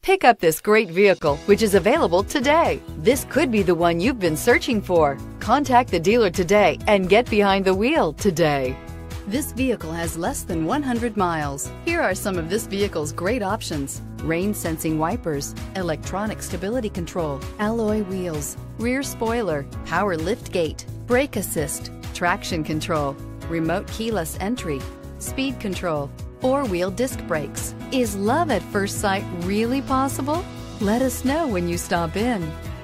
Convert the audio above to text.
Pick up this great vehicle, which is available today. This could be the one you've been searching for. Contact the dealer today and get behind the wheel today. This vehicle has less than 100 miles. Here are some of this vehicle's great options: rain sensing wipers, electronic stability control, alloy wheels, rear spoiler, power lift gate, brake assist, traction control, remote keyless entry, speed control, four-wheel disc brakes. Is love at first sight really possible? Let us know when you stop in.